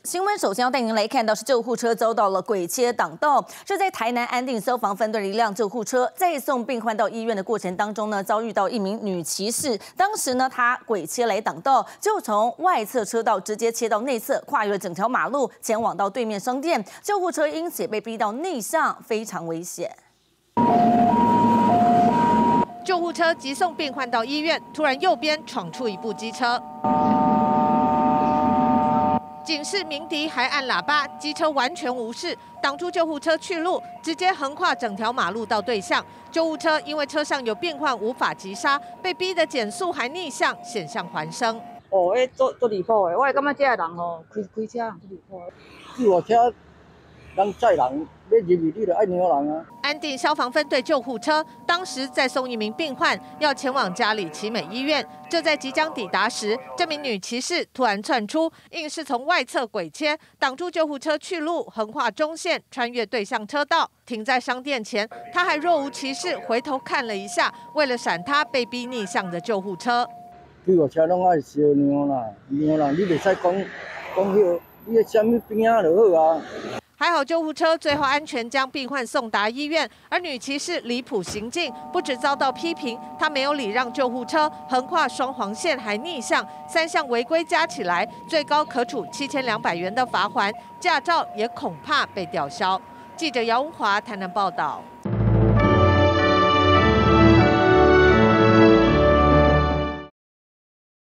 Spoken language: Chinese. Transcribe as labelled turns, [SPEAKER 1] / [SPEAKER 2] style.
[SPEAKER 1] 新闻首先要带您来看到是救护车遭到了鬼切挡道，这在台南安定消防分队的一辆救护车载送病患到医院的过程当中呢，遭遇到一名女骑士，当时呢她鬼切来挡道，就从外侧车道直接切到内侧，跨越了整条马路前往到对面商店，救护车因此也被逼到内向，非常危险。
[SPEAKER 2] 救护车急送病患到医院，突然右边闯出一部机车。 警示鸣笛，还按喇叭，机车完全无视，挡住救护车去路，直接横跨整条马路到对向。救护车因为车上有病患无法急刹，被逼得减速还逆向，险象环生。
[SPEAKER 3] 哦，迄做离谱的，我感觉这个人吼开车人做离谱的。救护车人载人要入去，你就爱让人啊。
[SPEAKER 2] 安定消防分队救护车当时载送一名病患，要前往嘉里奇美医院。就在即将抵达时，这名女骑士突然窜出，硬是从外侧鬼切，挡住救护车去路，横跨中线，穿越对向车道，停在商店前。她还若无其事回头看了一下，为了闪她被逼逆向的救护车。
[SPEAKER 3] 救护车拢爱小让啦，你袂使讲迄，你什么边啊就好啊。
[SPEAKER 2] 还好救护车最后安全将病患送达医院，而女骑士离谱行径，不止遭到批评，她没有礼让救护车，横跨双黄线还逆向，3项违规加起来，最高可处7200元的罚锾，驾照也恐怕被吊销。记者姚文华台南报道。